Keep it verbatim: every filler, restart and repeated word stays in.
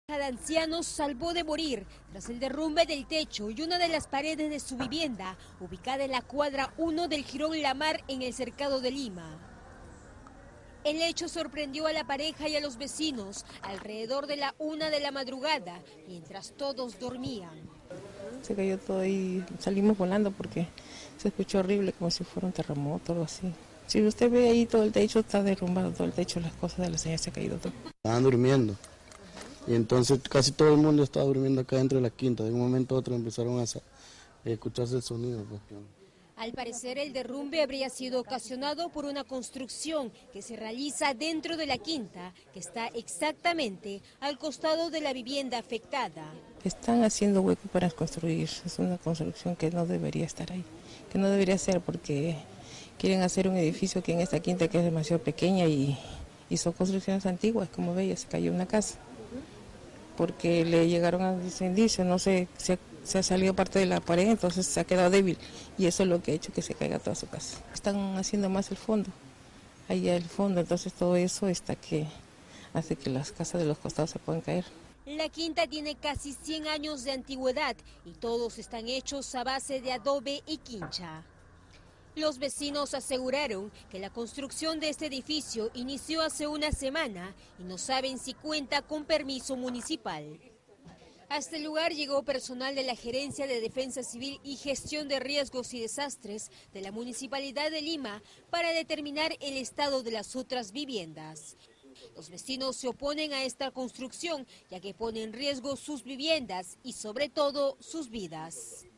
De ancianos salvó de morir tras el derrumbe del techo y una de las paredes de su vivienda, ubicada en la cuadra uno del Jirón La Mar en el Cercado de Lima. El hecho sorprendió a la pareja y a los vecinos alrededor de la una de la madrugada, mientras todos dormían. Se cayó todo y salimos volando porque se escuchó horrible, como si fuera un terremoto o algo así. Si usted ve ahí, todo el techo está derrumbado, todo el techo, las cosas de la señora se ha caído todo. Estaban durmiendo. Y entonces casi todo el mundo estaba durmiendo acá dentro de la quinta. De un momento a otro empezaron a escucharse el sonido. Pues. Al parecer el derrumbe habría sido ocasionado por una construcción que se realiza dentro de la quinta, que está exactamente al costado de la vivienda afectada. Están haciendo hueco para construir, es una construcción que no debería estar ahí, que no debería ser porque quieren hacer un edificio que en esta quinta que es demasiado pequeña y, y son construcciones antiguas, como ve, ya se cayó una casa. Porque le llegaron a ese indicio, no sé, se, se ha salido parte de la pared, entonces se ha quedado débil y eso es lo que ha hecho que se caiga toda su casa. Están haciendo más el fondo, allá el fondo, entonces todo eso está que hace que las casas de los costados se puedan caer. La quinta tiene casi cien años de antigüedad y todos están hechos a base de adobe y quincha. Los vecinos aseguraron que la construcción de este edificio inició hace una semana y no saben si cuenta con permiso municipal. Hasta el lugar llegó personal de la Gerencia de Defensa Civil y Gestión de Riesgos y Desastres de la Municipalidad de Lima para determinar el estado de las otras viviendas. Los vecinos se oponen a esta construcción ya que pone en riesgo sus viviendas y sobre todo sus vidas.